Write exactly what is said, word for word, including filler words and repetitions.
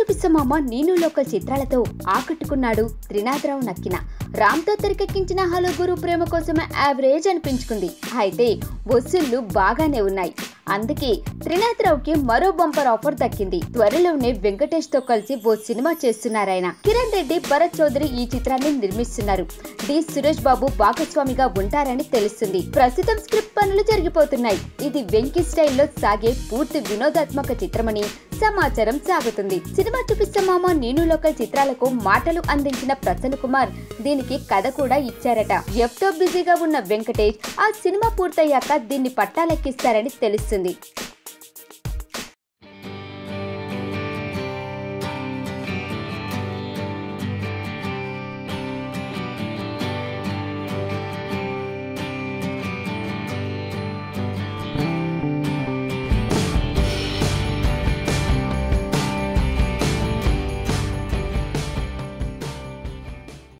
చూపిస్తామా నేను లోకల్ చిత్రాలతో ఆకట్టుకున్నాడు త్రినాథరావు నక్కిన. రామ్ తో తెరకెక్కించిన హలో గురు ప్రేమ కోసమే యావరేజ్ అనిపించుకుంది. అయితే వసూళ్లు బాగానే ఉన్నాయి. అందుకే త్రినాథరావుకి మరో బంపర్ ఆఫర్ దక్కింది. త్వరలోనే వెంకటేష్ తో కలిసి ఓ సినిమా చేస్తున్నారాయన. కిరణ్ రెడ్డి, భరత్ చౌదరి ఈ చిత్రాన్ని నిర్మిస్తున్నారు. డి సురేష్ బాబు భాగస్వామిగా ఉంటారని తెలుస్తుంది. ప్రస్తుతం స్క్రిప్ట్ పనులు జరిగిపోతున్నాయి. ఇది వెంకీ స్టైల్లో సాగే పూర్తి వినోదాత్మక చిత్రమని సమాచారం సాగుతుంది. సినిమా చూపిస్తామా నేను లోకల్ చిత్రాలకు మాటలు అందించిన ప్రసన్న కుమార్ దీనికి కథ కూడా ఇచ్చారట. ఎఫ్ తో బిజీగా ఉన్న వెంకటేష్ ఆ సినిమా పూర్తయ్యాక దీన్ని పట్టాలెక్కిస్తారని తెలుస్తుంది.